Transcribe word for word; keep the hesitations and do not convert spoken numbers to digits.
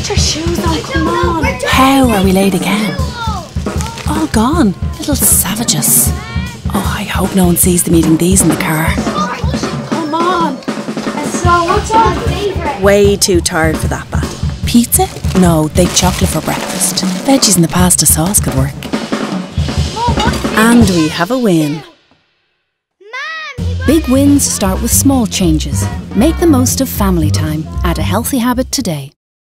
Put your shoes on, come on. How are we late again? All gone, little savages. Oh, I hope no one sees them eating these in the car. Come on. So, what's our favourite? Way too tired for that, Bat. Pizza? No, they'd chocolate for breakfast. Veggies in the pasta sauce could work. And we have a win. Big wins start with small changes. Make the most of family time. Add a healthy habit today.